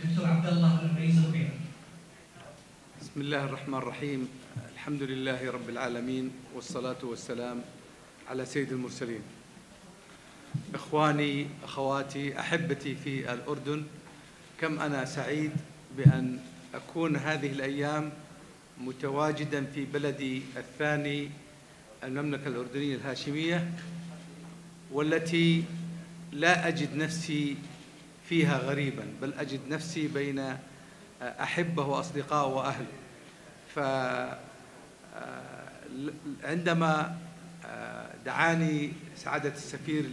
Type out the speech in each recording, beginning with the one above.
دكتور عبد الله الرئيس الغفير. بسم الله الرحمن الرحيم. الحمد لله رب العالمين، والصلاة والسلام على سيد المرسلين. إخواني، أخواتي، أحبتي في الأردن، كم أنا سعيد بأن أكون هذه الأيام متواجدا في بلدي الثاني، المملكة الأردنية الهاشمية، والتي لا أجد نفسي فيها غريبا، بل أجد نفسي بين أحبة وأصدقاء وأهل. فعندما دعاني سعادة السفير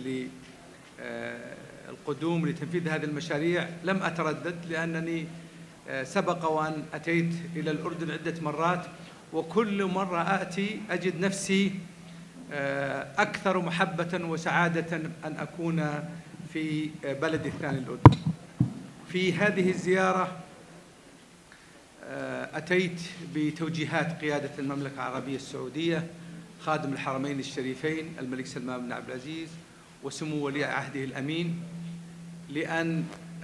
للقدوم لتنفيذ هذه المشاريع لم أتردد، لأنني سبق وأن أتيت إلى الأردن عدة مرات، وكل مرة آتي أجد نفسي أكثر محبة وسعادة أن أكون في بلدي الثاني الأردن. في هذه الزيارة أتيت بتوجيهات قيادة المملكة العربية السعودية، خادم الحرمين الشريفين الملك سلمان بن عبد العزيز وسمو ولي عهده الأمين، لأن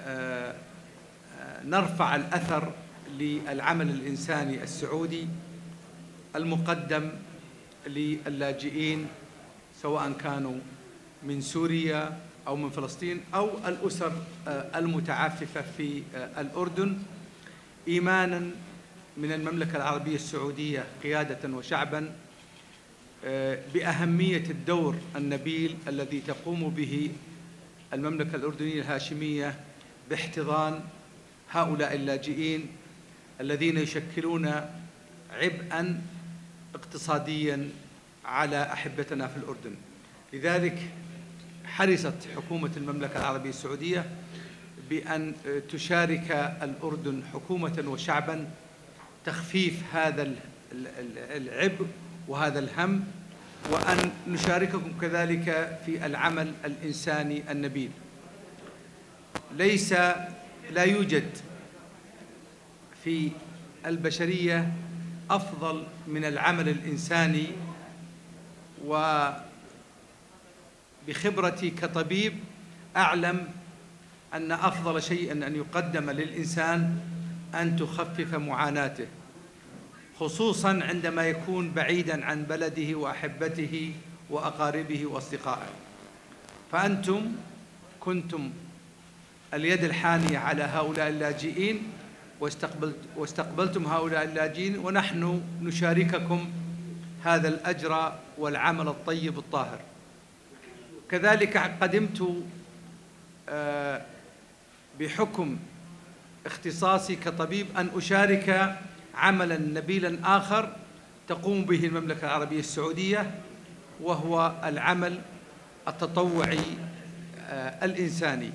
نرفع الأثر للعمل الإنساني السعودي المقدم للاجئين، سواء كانوا من سوريا أو من فلسطين أو الأسر المتعففة في الأردن، إيمانا من المملكة العربية السعودية قيادة وشعبا بأهمية الدور النبيل الذي تقوم به المملكة الأردنية الهاشمية باحتضان هؤلاء اللاجئين الذين يشكلون عبئا اقتصاديا على أحبتنا في الأردن. لذلك حرصت حكومة المملكة العربية السعودية بأن تشارك الأردن حكومة وشعبا تخفيف هذا العبء وهذا الهم، وأن نشارككم كذلك في العمل الإنساني النبيل. لا يوجد في البشرية أفضل من العمل الإنساني، وبخبرتي كطبيب أعلم أن أفضل شيء أن يقدم للإنسان أن تخفف معاناته، خصوصاً عندما يكون بعيداً عن بلده وأحبته وأقاربه وأصدقائه. فأنتم كنتم اليد الحانية على هؤلاء اللاجئين، واستقبلتم هؤلاء اللاجئين، ونحن نشارككم هذا الأجر والعمل الطيب الطاهر. كذلك قدمت بحكم اختصاصي كطبيب أن أشارك عملاً نبيلاً آخر تقوم به المملكة العربية السعودية، وهو العمل التطوعي الإنساني.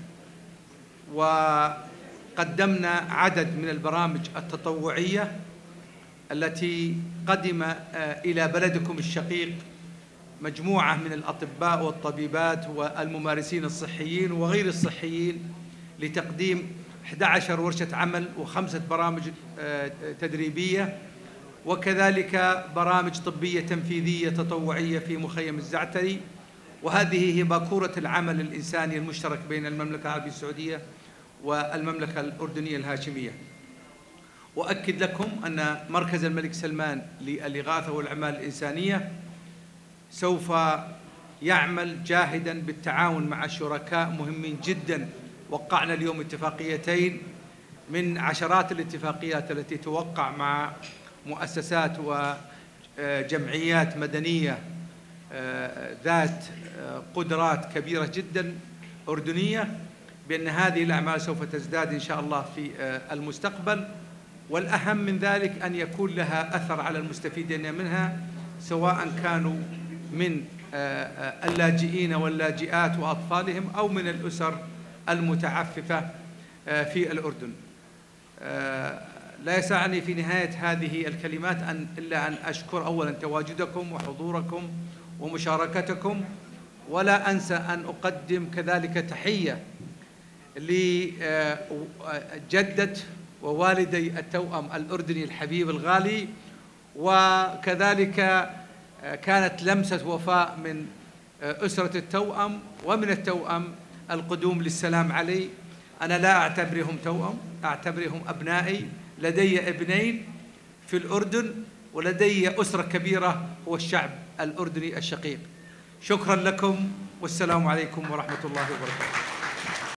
وقدمنا عدد من البرامج التطوعية التي قدم إلى بلدكم الشقيق مجموعة من الأطباء والطبيبات والممارسين الصحيين وغير الصحيين لتقديم 11 ورشة عمل و5 برامج تدريبية، وكذلك برامج طبية تنفيذية تطوعية في مخيم الزعتري. وهذه هي باكورة العمل الإنساني المشترك بين المملكة العربية السعودية والمملكة الأردنية الهاشمية. وأكد لكم أن مركز الملك سلمان للإغاثة والأعمال الإنسانية سوف يعمل جاهداً بالتعاون مع شركاء مهمين جداً. وقعنا اليوم اتفاقيتين من عشرات الاتفاقيات التي توقع مع مؤسسات وجمعيات مدنية ذات قدرات كبيرة جداً أردنية، بأن هذه الأعمال سوف تزداد إن شاء الله في المستقبل. والأهم من ذلك أن يكون لها أثر على المستفيدين منها، سواء كانوا من اللاجئين واللاجئات وأطفالهم أو من الأسر المتعففة في الأردن. لا يسعني في نهاية هذه الكلمات إلا أن أشكر أولاً تواجدكم وحضوركم ومشاركتكم، ولا أنسى أن أقدم كذلك تحية لجدة ووالدي التوأم الأردني الحبيب الغالي، وكذلك كانت لمسة وفاء من أسرة التوأم ومن التوأم القدوم للسلام علي. أنا لا أعتبرهم توأم، أعتبرهم أبنائي. لدي ابنين في الأردن، ولدي أسرة كبيرة هو الشعب الأردني الشقيق. شكرا لكم، والسلام عليكم ورحمة الله وبركاته.